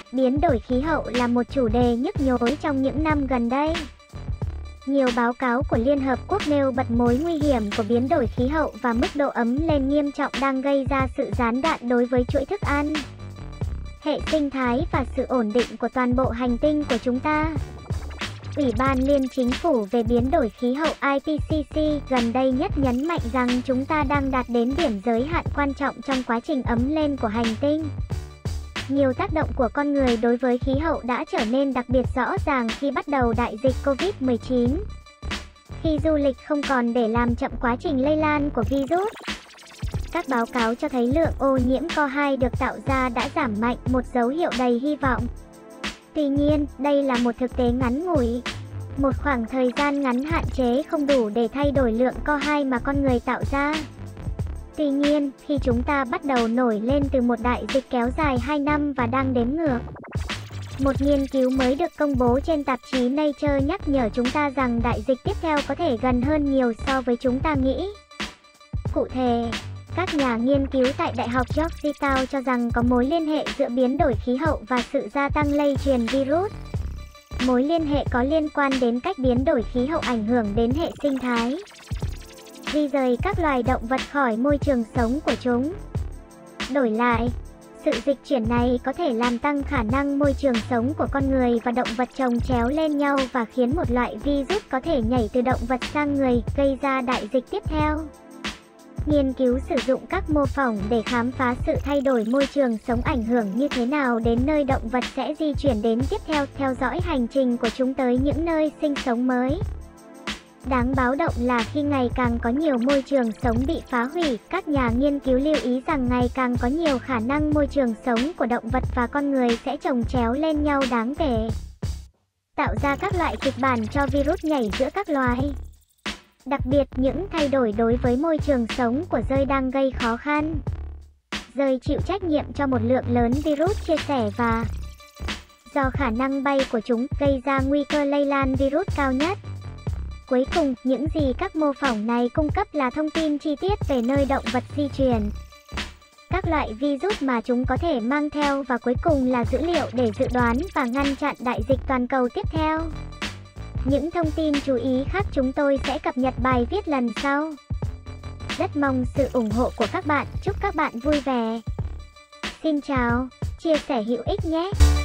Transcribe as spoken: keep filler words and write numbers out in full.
Biến đổi khí hậu là một chủ đề nhức nhối trong những năm gần đây. Nhiều báo cáo của Liên Hợp Quốc nêu bật mối nguy hiểm của biến đổi khí hậu và mức độ ấm lên nghiêm trọng đang gây ra sự gián đoạn đối với chuỗi thức ăn, hệ sinh thái và sự ổn định của toàn bộ hành tinh của chúng ta. Ủy ban Liên Chính phủ về biến đổi khí hậu I P C C gần đây nhất nhấn mạnh rằng chúng ta đang đạt đến điểm giới hạn quan trọng trong quá trình ấm lên của hành tinh. Nhiều tác động của con người đối với khí hậu đã trở nên đặc biệt rõ ràng khi bắt đầu đại dịch Covid mười chín. Khi du lịch không còn để làm chậm quá trình lây lan của virus. Các báo cáo cho thấy lượng ô nhiễm co hai được tạo ra đã giảm mạnh, một dấu hiệu đầy hy vọng. Tuy nhiên, đây là một thực tế ngắn ngủi. Một khoảng thời gian ngắn hạn chế không đủ để thay đổi lượng co hai mà con người tạo ra. Tuy nhiên, khi chúng ta bắt đầu nổi lên từ một đại dịch kéo dài hai năm và đang đếm ngược. Một nghiên cứu mới được công bố trên tạp chí Nature nhắc nhở chúng ta rằng đại dịch tiếp theo có thể gần hơn nhiều so với chúng ta nghĩ. Cụ thể, các nhà nghiên cứu tại Đại học Georgetown cho rằng có mối liên hệ giữa biến đổi khí hậu và sự gia tăng lây truyền virus. Mối liên hệ có liên quan đến cách biến đổi khí hậu ảnh hưởng đến hệ sinh thái, di rời các loài động vật khỏi môi trường sống của chúng. Đổi lại, sự dịch chuyển này có thể làm tăng khả năng môi trường sống của con người và động vật chồng chéo lên nhau và khiến một loại virus có thể nhảy từ động vật sang người, gây ra đại dịch tiếp theo. Nghiên cứu sử dụng các mô phỏng để khám phá sự thay đổi môi trường sống ảnh hưởng như thế nào đến nơi động vật sẽ di chuyển đến tiếp theo, theo dõi hành trình của chúng tới những nơi sinh sống mới. Đáng báo động là khi ngày càng có nhiều môi trường sống bị phá hủy, các nhà nghiên cứu lưu ý rằng ngày càng có nhiều khả năng môi trường sống của động vật và con người sẽ chồng chéo lên nhau đáng kể, tạo ra các loại kịch bản cho virus nhảy giữa các loài. Đặc biệt, những thay đổi đối với môi trường sống của dơi đang gây khó khăn. Dơi chịu trách nhiệm cho một lượng lớn virus chia sẻ và do khả năng bay của chúng gây ra nguy cơ lây lan virus cao nhất. Cuối cùng, những gì các mô phỏng này cung cấp là thông tin chi tiết về nơi động vật di chuyển, các loại virus mà chúng có thể mang theo và cuối cùng là dữ liệu để dự đoán và ngăn chặn đại dịch toàn cầu tiếp theo. Những thông tin chú ý khác chúng tôi sẽ cập nhật bài viết lần sau. Rất mong sự ủng hộ của các bạn, chúc các bạn vui vẻ. Xin chào, chia sẻ hữu ích nhé!